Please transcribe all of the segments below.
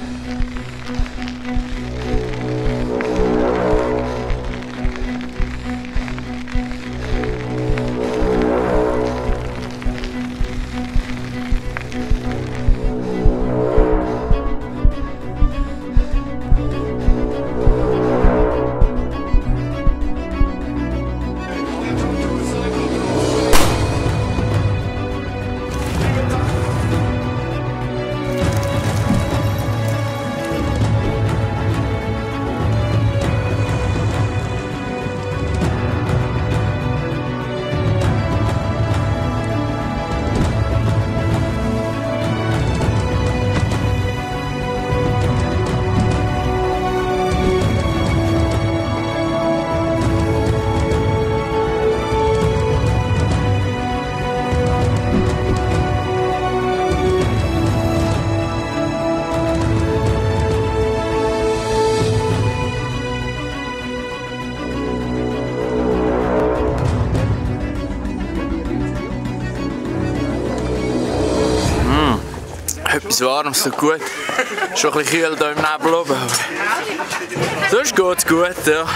Etwas Warmes, so gut. Schon ein bisschen kühl hier im Nebel oben, aber sonst geht es gut, ja.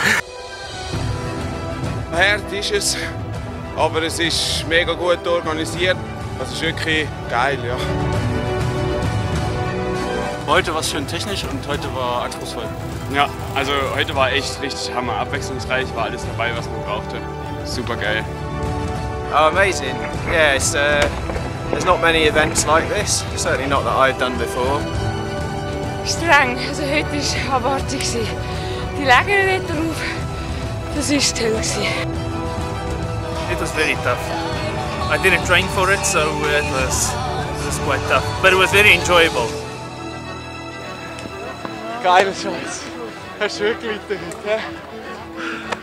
Hart ist es, aber es ist mega gut organisiert. Das ist wirklich geil, ja. Heute war es schön technisch und heute war anspruchsvoll. Ja, also heute war echt richtig Hammer. Abwechslungsreich, war alles dabei, was man brauchte. Super geil. Oh, amazing. Yeah, there's not many events like this. Certainly not that I've done before. Streng, also heute war abartig. Die Läger dort drauf, das war toll. It was very tough. I didn't train for it, so it was quite tough. But it was very enjoyable. Geiler Scheiß. Hast du wirklich weitergehört?